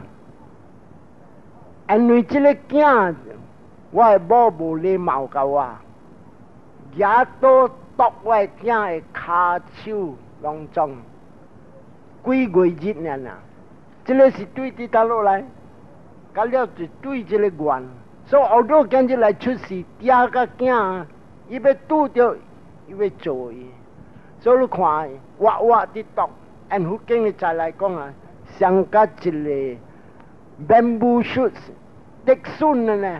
因為這個囝我的某無禮貌甲我也都ตกไว้แก่ขาชิวลองจงกุยกุยจิตเนี่ยนะจะเลยสิตุยติตาโลไรก็เรียกจะตุยจะเลยกวนโซเอาดูกันจะเลยชุดสีเตียก็แก่อีเปตู้เดียวอีเปโจยโซลูกควายว่าติตกอันหุกเก่งในใจไรก็อ่ะสังกัดจะเลยแบมบูชุดเด็กซุนนั่นแหละ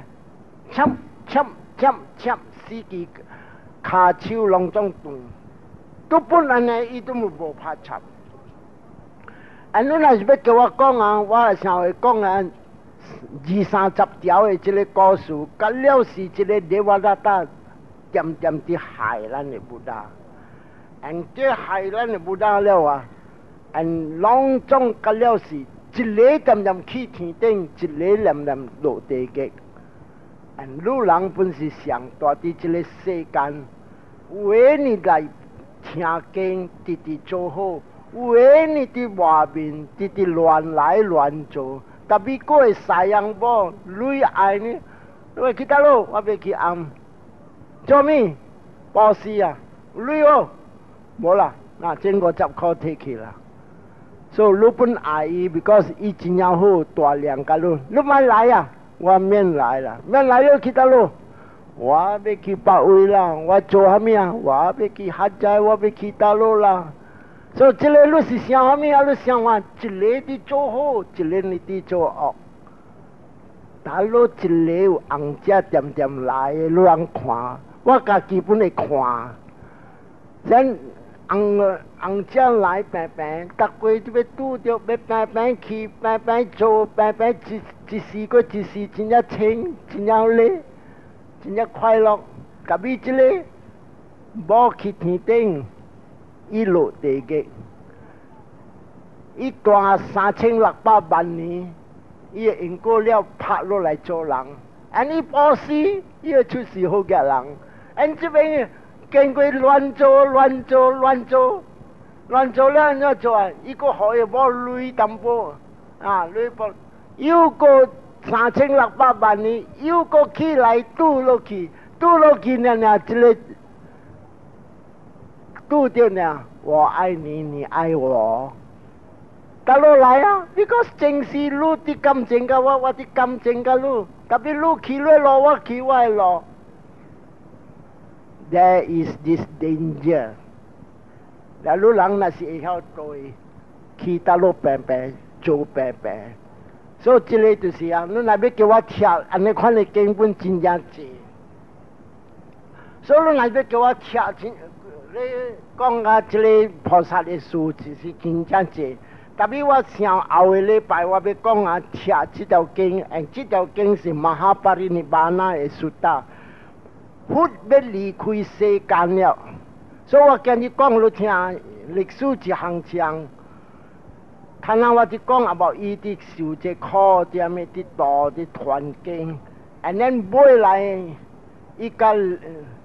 ช้ำสีกีขาชิวลองจ้องตุงทุกปุ่นอันนี้อีตุมุบพาชับอันนู้นน่ะจะเป็นเกี่ยวกับกองว่าชาวกอง2-3จับเดียวไอ้เจริญกอสูกันเลี้ยวสิเจริญเดวดาตาจำที่หายแล้วในบุดาอันที่หายแล้วในบุดาแล้วอันลองจ้องกันเลี้ยวสิเจริญจำขี้ทิ้งเต็งเจริญลำโดเตเกอันรู้หลังเป็นสิเสียงตัวที่จะเลยเสกันเวนี่ได้เทียเก่งที่โจโหเวนี่ที่ว่าบินที่ล้วนไหลล้วนโจแต่บีก็ไอ้สายยังบ่ลุยไอ้นี่ลุยคิดตาโลว่าไปคิดโจมีปอสีลุยโอบ่ล่ะน่าเจงก็จับเขาเทคีละso รู้เป็นไอ้ because อีจิญญาโหตัวเลี้ยงกันรู้มาไหลว่าเมียนหลายล่ะเมียนหลายคิดตาโลว่าไปคิดป่าอุยล่ะว่าโจฮามีว่าไปคิดฮัจใจว่าไปคิดตาโลล่ะ so จิเลลุสิเสียงฮามีลุเสียงว่าจิเลที่โจโหจิเลนี่ที่โจออกตาโลจิเลวอังเจ้าจำหลายลวงขวาว่ากากีปุ่นไอ้ขวาฉะนั้นอังเจ้าหลายแปะตะกุยจะไปตู้เดียวไปแปะขี่แปะโจแปะจีสีก็จีสีจินยาเชงจินยาเล่จินยาควายหลอกกับอีจิเล่บอกคิดหิเต็งอีโลเตเกอีตัว3,000,000ลักป้าบันนี้อีเองก็เลี้ยวพาโลไหลโจหลังอันนี้ปอสีอีชุดสีโหแกหลังอันจะเป็นเก่งกว่าล้วนโจแล้วเนี่ยโจอีก็หอยบอลลุยตำโปลุยบอลยูก็3,000,000ลักป้าบันนี้ยูก็ขี่ไหลตู้โลกีเนี่ยจะเลยตู้เดียวเนี่ย我爱你你爱我ตลอดไหลbecause 正是รู้ที่กำเจงกันว่าที่กำเจงกันรู้กับที่รู้ขี่เลยรอว่าขี่ไว้รอthere is this danger แล้วรู้หลังน่ะสิเขาโดยขี่ตลอดแปะโจแปะso จิเลตุสินู่นน่ะเบกว่าเที่ยวอันนี้คนเลยเก่งปุ่นจินยาจี so นู่นน่ะเบกว่าเที่ยวจิเลยกองกาจิเลพอสัตย์สูจิสิจินยาจีแต่พี่ว่าเสียงเอาเลยไปว่าเบกองกาเที่ยวจิตเอาเก่งจิตเอาเก่งสิมหาปรินิพพานะสุตตาพูดเบลีคุยเสกันเนี่ย所以我跟你讲了听历史一行情他那我就讲about伊的受这苦的咩的多的环境 and then 未来一个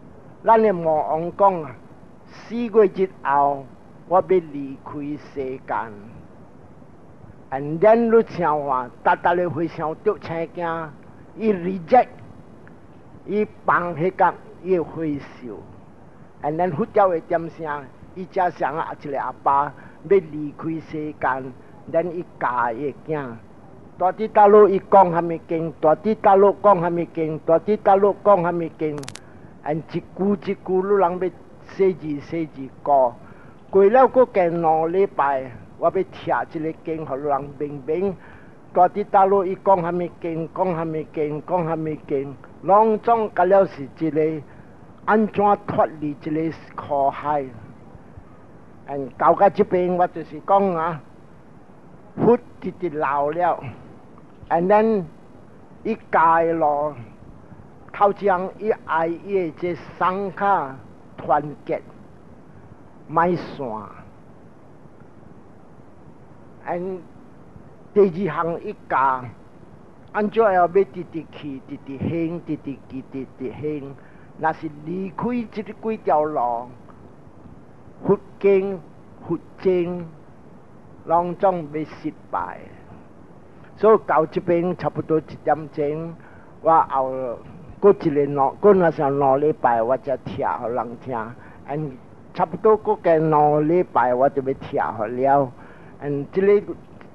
咱的魔王讲4月之后，我要离开世间。And then 你听话，达达的非常着青惊，伊 reject， 伊放迄个伊挥手。And then 佛教的点声，伊才像一个阿爸要离开世间。then 伊教伊的囝，大弟大佬伊讲虾米经，大弟大佬讲虾米经，大弟大佬讲虾米经。and 一句一句，你人要写字过。过了佫隔2礼拜，我要拆一个经，互人明明。大弟大佬伊讲虾米经，讲虾米经，讲虾米经，拢总甲了是一个安怎脱离一个苦海。and 到到这边，我就是讲啊，佛直直老了 ，and then 伊教的路。头将伊爱伊的这双脚团结，买线。and 第2项伊教，安怎要直直去，直直行，直直去，直直行。若是离开这几条路，佛经、佛经，拢总要失败。所以到这边差不多1点钟，我后。过一个过那上2礼拜，我才听互人听。and 差不多过个2礼拜，我就要听互了。and 这个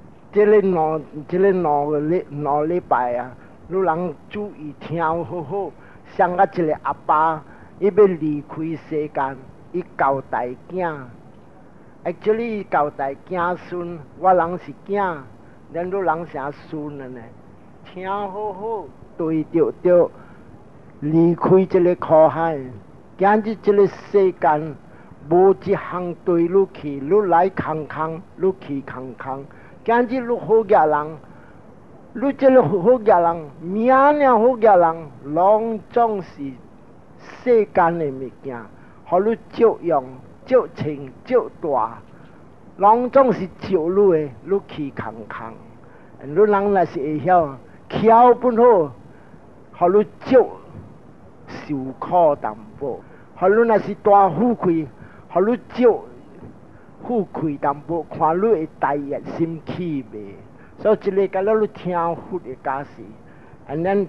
2礼拜啊，你人注意听好好。像我一个阿爸，伊要离开世间，伊交代囝。actually 伊交代囝孙，我人是囝，恁你人啥孙了呢？听好好，对着。离开这个苦海，今日这个世间，无一项对你去，你来空空，你去空空。今日你好家人，你这个好家人，名了好家人，拢总是世间的物件，互你照用、照清、照大，拢总是照你的，你去空空。你人若是会晓巧本好，互你照。受苦淡薄，互你若是大富贵，互你少富贵淡薄，看你会大热心气味。所以一个甲你听佛的假使 ，and then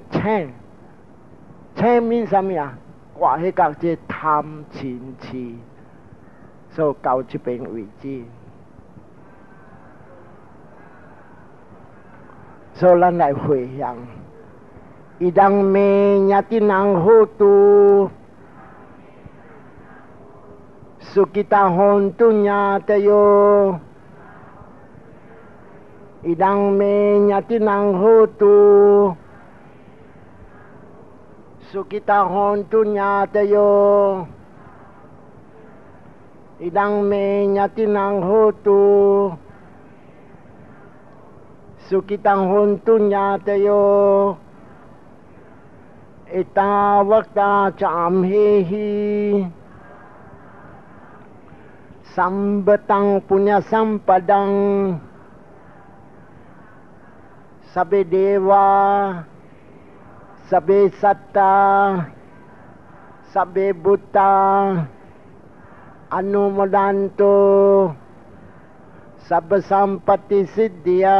请面啥物啊？挂迄个这贪嗔痴，所以到这边为止。所以咱来回想。idang me nyatinang hutu sukita hontunya tayo idang me nyatinang hutu sukita hontunya tayo idang me nyatinang hutu sukita hontunya tayo ita wakta cham hi sambatang punya sampadang sabe dewa sabe satta sabe buddha anumodanto sabba sampati siddhya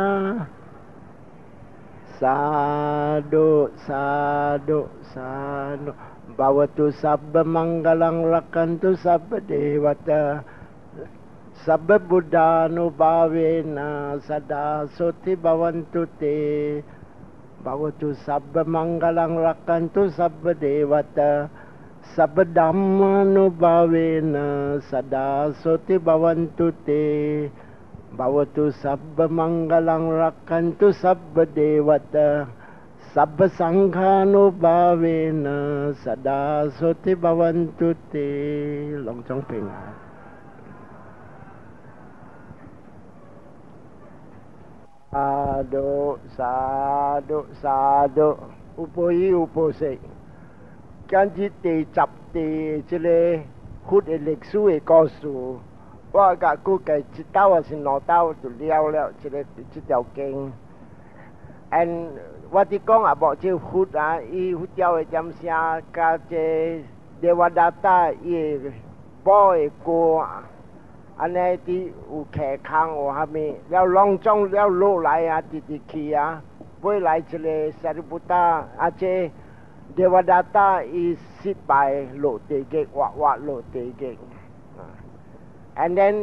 Sadhu, sadhu, sadhu. Bhavatu sabba manggalang rakantu sabba devata. Sabba buddhanubhavena sada soti bhavantu te. Bhavatu sabba manggalang rakantu sabba devata. Sabba dhammanubhavena sada soti bhavantu te. Bhavatu sabba manggalang rakantu sabba devata sabba sanghanubhavena sada soti bhavantu te. Long Chong Ping. Sadhu, sadhu, sadhu. Upoyi upose. Kanji te chap te chile hút lịch sử嘅故事。我甲估计一斗还是2斗就了这条经。and 我伫讲也无这佛啊，伊佛教的点声，甲这วดาตาป้อยโกอันนี้ที่อุแขคังโอฮามีแล้วลองจ้องแล้วโลไหลอาติติคียป่วยไหลเฉลสาริปุตตาอาเจเดวดาตาอีสิบไปโลเตเกกวะโลเตเกก and then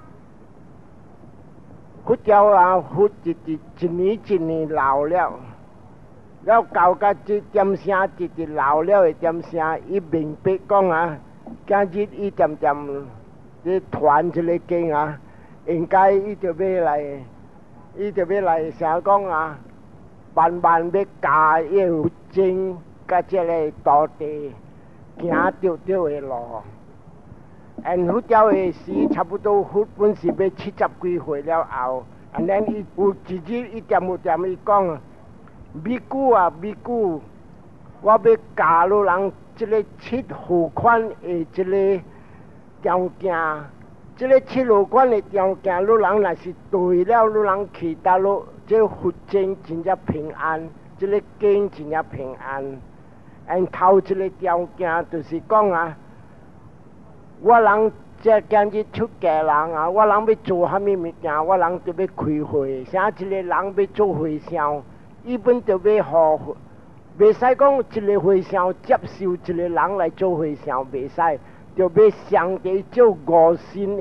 พุทธเจ้าพุทธจินีเหล่าแล้วเก่าก็จิตจำเสียจิตเหล่าแล้วจำเสียอีบิงเป๊กก้องการจิตอีจำที่ถวนเฉลยเก่งเองไกอีจะเบไรเสียก้องบันเบกกาเอวจริงก็จะเลยต่อเตเกียเตียวหล่ออันพุทธเจ้าสีชับพุทโธพุทธปุ่นสีเบชิจับกุยหวยแล้วเอาอันนั้นอีอุจิอีจมูจอีก้องบิกูว่าเบกาโลหลังจะเลยชิดหูควันจะเลยเจ้าแก่จะเลยชิดหูควันเจ้าแก่โลหลังน่ะสิตุยแล้วโลหลังขีตาโลจะหุดเจงจินจะ平安จะเลยเก่งจินจะ平安อันเท่าจะเลยเจ้าแก่ตัวสิก้องว่าหลังจะแกนจะชุกแก่หลังว่าหลังไป做哈咪物件ว่าหลังจะไป开会啥一个人ไป做会上一般就要好袂使讲一个会上接受一个人来做会上袂使就要上帝做五心的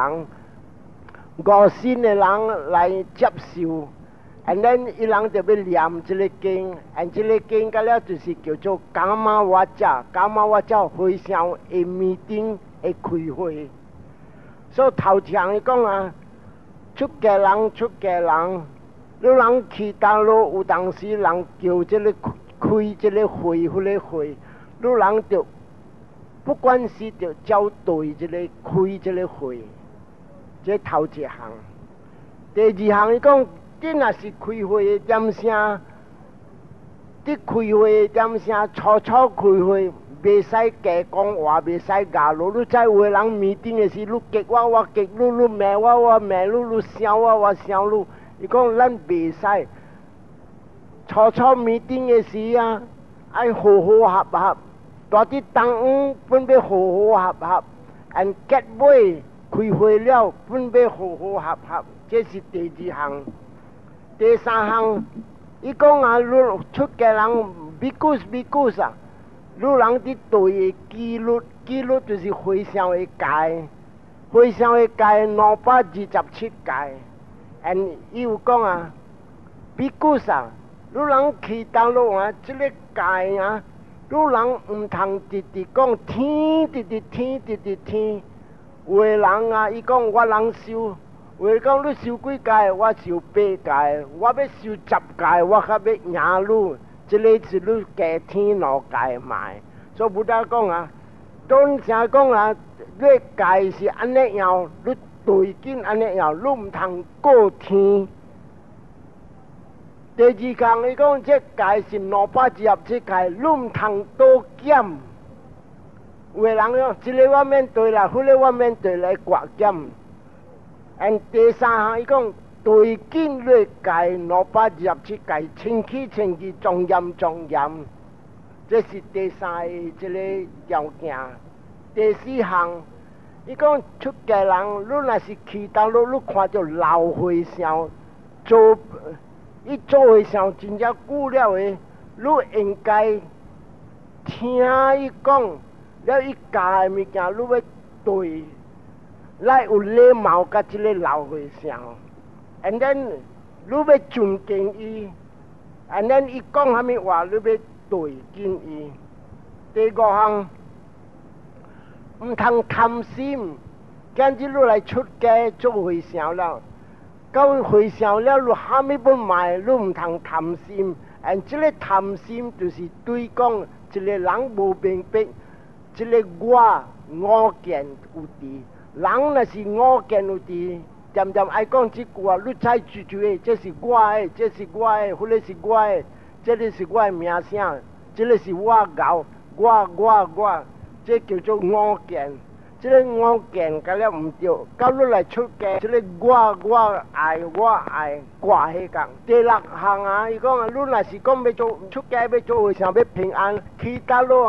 人来接受and then 伊人就要念这个经and 这个经个了就是叫做伽玛瓦遮会上的meeting会开会所以头前伊讲出家人你人去大陆有当时人叫这个开这个会迄个会你人就不管是就招对这个开这个会这头一项第二项伊讲你若是开会的点声你开会的点声初开会袂使假讲话袂使假路你在有的人meeting的时你激我激你骂我骂你笑我笑你伊讲咱袂使初meeting的时爱和合大啲当分别和合 and get 尾开会了分别和合这是第二项第三项伊讲你出家人比古你人伫对的纪律就是会上的戒227戒 and 伊有讲比古你人去大陆这个戒你人唔通直讲天有的人伊讲我人修有的讲你修几戒我修8戒我要修10戒我较要赢你这个是你加天2戒买所以不得讲当时讲你戒是安尼样你对紧安尼样你唔通过天第二项伊讲这戒是227戒你唔通多减有的人讲这个我免对啦迄个我免对来刮减and 第三项伊讲对紧你戒227戒清气庄严这是第三个这个条件第四项伊讲出家人你若是去大陆你看到老和尚做伊做和尚真正久了的你应该听伊讲了伊教的物件你要对来有礼貌甲这个老和尚 and then 你要尊敬伊 and then 伊讲啥物话你要对紧伊第五项唔通贪心今日你来出家做和尚了到和尚了你啥物要买你唔通贪心 and 这个贪心就是对讲一个人无明白这个我见有伫人若是我见有伫渐爱讲这句你猜住的这是我的迄个是我的这个是我的名声这个是我搞我这叫做我见这个我见甲了唔对到你来出家这个我爱挂迄讲第六项伊讲你若是讲要做出家要做和尚要平安去大陆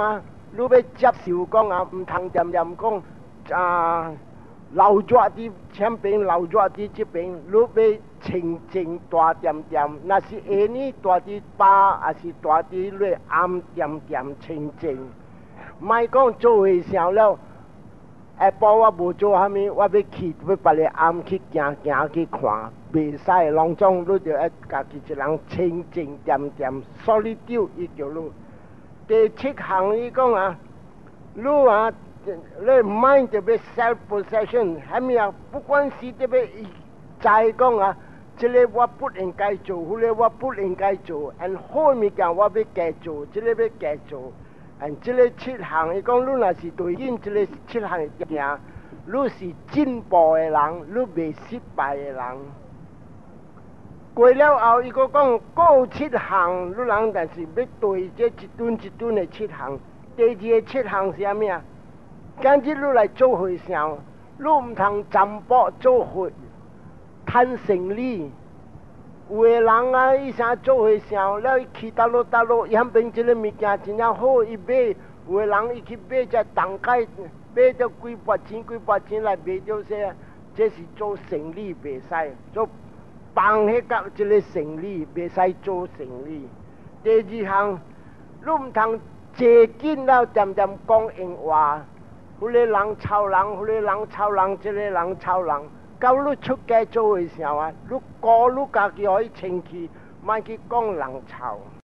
你要接受讲啊，唔通念念讲啊，流热啲前边，流热啲这边，你要清静大点点，那是下呢大啲巴，还是大啲咧暗点点清静。唔系讲做会上了，下晡我无做虾米，我要去要别个暗去行行去看，袂使拢总你就要家己一人清静点点，solitude 伊叫你。第七项伊讲啊，你啊，你 mind 就要 self possession， 虾米啊？不管是特别在讲啊，这个我不应该做，那个我不应该做，好物件我要加做，这个要加做。这个七项，伊讲你若是对应这个七项行，你是进步的人，你袂失败的人。过了后，伊个讲有七项，你人但是要对这一吨一吨的七项。第二个七项是啥物啊？今日你来做会上，你唔通占卜做会贪胜利。有的人啊，伊啥做会上了，伊去倒落，伊肯变这个物件真正好，伊买。有的人伊去买只蛋糕，买到几百钱来买到这是做生意袂使，做放迄个这个生意袂使做生意。第二项，你唔通坐紧了点点讲闲话，迄个人吵人，迄个人吵人，这个人吵人。到你出街做的时候啊，你顾你家己可以清气，莫去讲人吵。